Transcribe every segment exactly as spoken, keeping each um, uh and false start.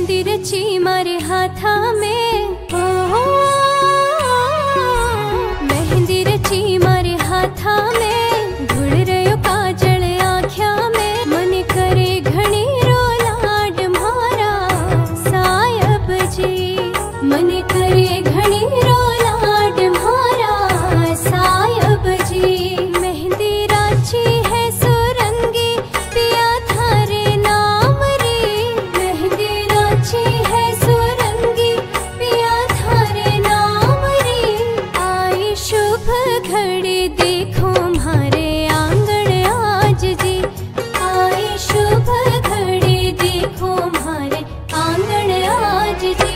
मेहंदी रची मारे हाथा में, ओ मेहंदी रची मारे हाथा में, धुड़ रयो काजल आँख्या में, मन करे घणी रो लाड मारा सायब जी, मन करे घणी रो लाड मारा सायब जी। मेहंदी राची है सुरंगी पिया थारे नाम रे, मेहंदी राची है सुरंगी पिया थारे नाम रे, आई शुभ घड़ी देखो म्हारे आंगन आज जी, आई शुभ घड़ी देखो म्हारे आंगन आज जी।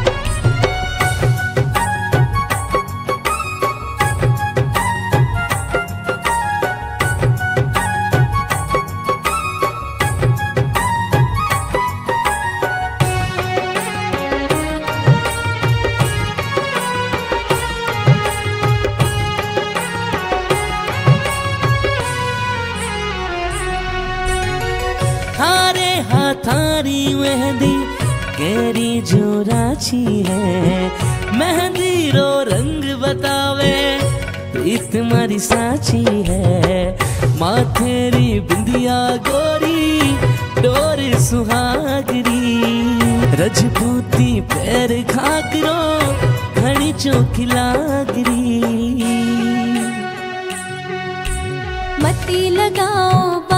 थारे हाथारी मेहंदी केरी जो राची है, मेहंदी रो रंग बतावे प्रीत तुम्हारी साची है, माथेरी बिंदिया गोरी डोर सुहागरी, रजपूती पैर घाघरो घणी चोखी लागरी। मती लगाओ